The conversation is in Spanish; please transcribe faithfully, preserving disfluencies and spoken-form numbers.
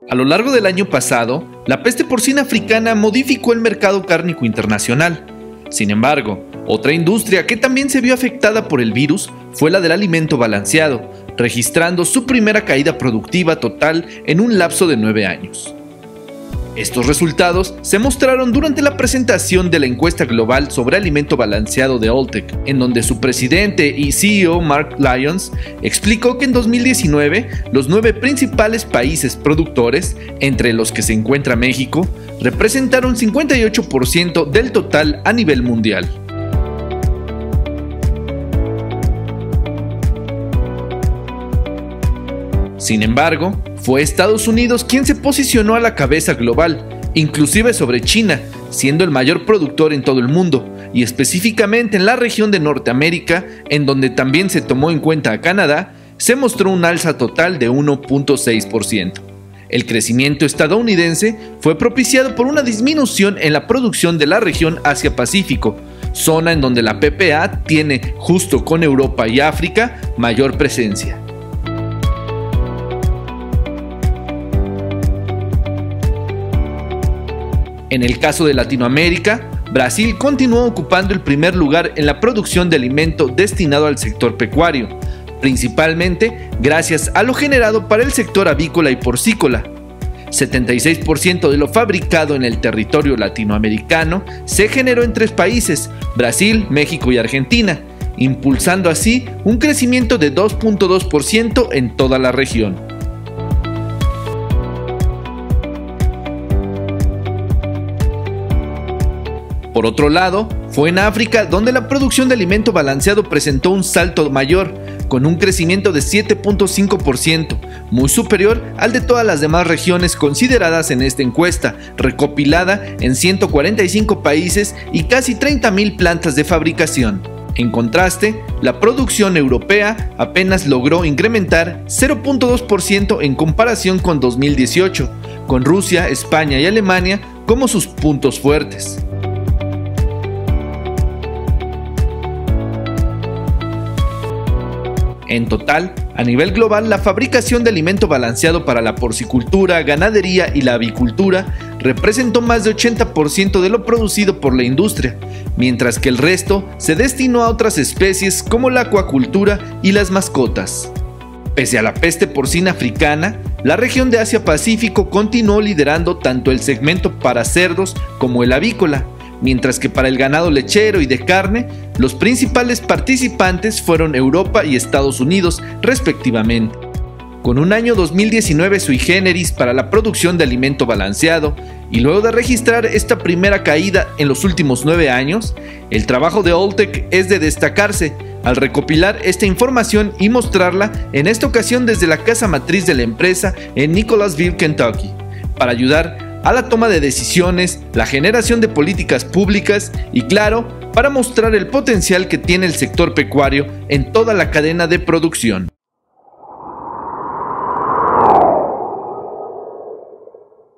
A lo largo del año pasado, la peste porcina africana modificó el mercado cárnico internacional. Sin embargo, otra industria que también se vio afectada por el virus fue la del alimento balanceado, registrando su primera caída productiva total en un lapso de nueve años. Estos resultados se mostraron durante la presentación de la encuesta global sobre alimento balanceado de Alltech, en donde su presidente y C E O Mark Lyons explicó que en dos mil diecinueve los nueve principales países productores, entre los que se encuentra México, representaron cincuenta y ocho por ciento del total a nivel mundial. Sin embargo, fue Estados Unidos quien se posicionó a la cabeza global, inclusive sobre China, siendo el mayor productor en todo el mundo, y específicamente en la región de Norteamérica, en donde también se tomó en cuenta a Canadá, se mostró un alza total de uno punto seis por ciento. El crecimiento estadounidense fue propiciado por una disminución en la producción de la región Asia-Pacífico, zona en donde la P P A tiene, justo con Europa y África, mayor presencia. En el caso de Latinoamérica, Brasil continuó ocupando el primer lugar en la producción de alimento destinado al sector pecuario, principalmente gracias a lo generado para el sector avícola y porcícola. setenta y seis por ciento de lo fabricado en el territorio latinoamericano se generó en tres países, Brasil, México y Argentina, impulsando así un crecimiento de dos punto dos por ciento en toda la región. Por otro lado, fue en África donde la producción de alimento balanceado presentó un salto mayor, con un crecimiento de siete punto cinco por ciento, muy superior al de todas las demás regiones consideradas en esta encuesta, recopilada en ciento cuarenta y cinco países y casi treinta mil plantas de fabricación. En contraste, la producción europea apenas logró incrementar cero punto dos por ciento en comparación con dos mil dieciocho, con Rusia, España y Alemania como sus puntos fuertes. En total, a nivel global, la fabricación de alimento balanceado para la porcicultura, ganadería y la avicultura representó más de ochenta por ciento de lo producido por la industria, mientras que el resto se destinó a otras especies como la acuacultura y las mascotas. Pese a la peste porcina africana, la región de Asia-Pacífico continuó liderando tanto el segmento para cerdos como el avícola, mientras que para el ganado lechero y de carne, los principales participantes fueron Europa y Estados Unidos, respectivamente. Con un año dos mil diecinueve sui generis para la producción de alimento balanceado, y luego de registrar esta primera caída en los últimos nueve años, el trabajo de Alltech es de destacarse al recopilar esta información y mostrarla en esta ocasión desde la casa matriz de la empresa en Nicholasville, Kentucky, para ayudar a la toma de decisiones, la generación de políticas públicas y, claro, para mostrar el potencial que tiene el sector pecuario en toda la cadena de producción.